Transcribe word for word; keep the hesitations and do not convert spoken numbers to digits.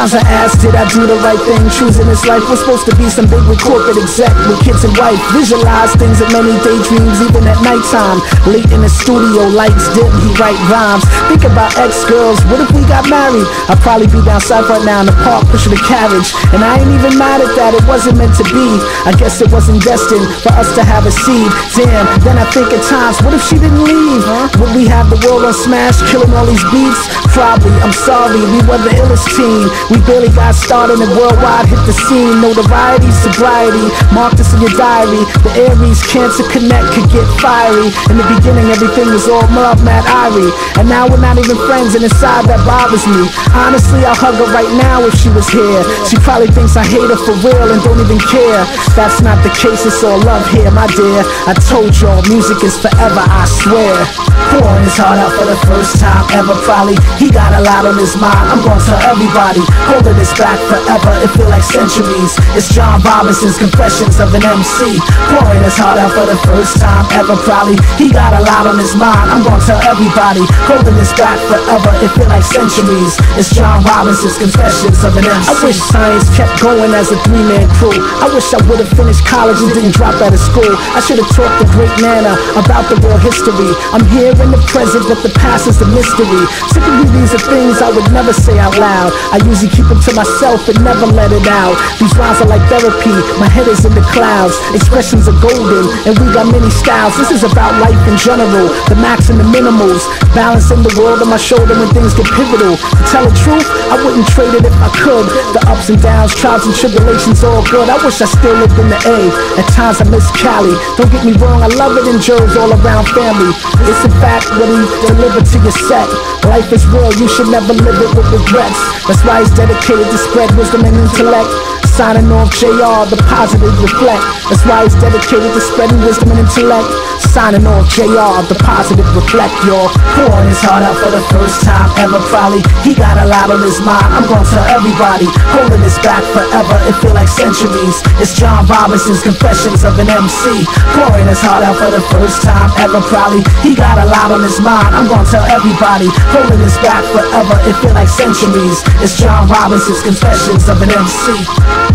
Sometimes I ask, did I do the right thing? Choosing this life was supposed to be some big with corporate exec with kids and wife. Visualize things in many daydreams, even at nighttime. Late in the studio, lights dim, he write rhymes. Think about ex-girls, what if we got married? I'd probably be down south right now in the park pushing a carriage. And I ain't even mad at that, it wasn't meant to be. I guess it wasn't destined for us to have a seed. Damn, then I think at times, what if she didn't leave? Huh? Would we have the world on smash, killing all these beats? Probably, I'm sorry, we were the illest team. We barely got started and worldwide hit the scene. Notoriety, sobriety, mark this in your diary. The Aries Cancer Connect could get fiery. In the beginning everything was all love, mad Irie. And now we're not even friends and inside that bothers me. Honestly, I'll hug her right now if she was here. She probably thinks I hate her for real and don't even care. That's not the case, it's all love here, my dear. I told y'all, music is forever, I swear. Pouring his heart out for the first time ever, probably. He got a lot on his mind, I'm gonna tell everybody. Holding this back forever, it feel like centuries. It's John Robinson's Confessions of an M C. Pouring his heart out for the first time ever, probably. He got a lot on his mind, I'm gonna tell everybody. Holding this back forever, it feel like centuries. It's John Robinson's Confessions of an M C. I wish science kept going as a three-man crew. I wish I would've finished college and didn't drop out of school. I should've taught the great Nana about the real history. I'm here in the present, but the past is a mystery. Typically these are things I would never say out loud. I usually keep them to myself and never let it out. These rhymes are like therapy, my head is in the clouds. Expressions are golden, and we got many styles. This is about life in general, the max and the minimals. Balancing the world on my shoulder when things get pivotal. To tell the truth, I wouldn't trade it if I could. The ups and downs, trials and tribulations, all good. I wish I still lived in the A. At times I miss Cali. Don't get me wrong, I love it in Jersey, all around family. It's in fact what he delivered to your set. Life is real, you should never live it with regrets. That's why he's dedicated to spread wisdom and intellect. Signing off J R, the positive reflect. That's why he's dedicated to spreading wisdom and intellect. Signing off J R, the positive reflect, y'all. Pouring his heart out for the first time ever, probably. He got a lot on his mind, I'm gonna tell everybody. Holding this back forever, it feel like centuries. It's John Robinson's Confessions of an M C. Pouring his heart out for the first time ever, probably. He got a lot on his mind, I'm gonna tell everybody. Holding this back forever, it feel like centuries. It's John Robinson's Confessions of an M C.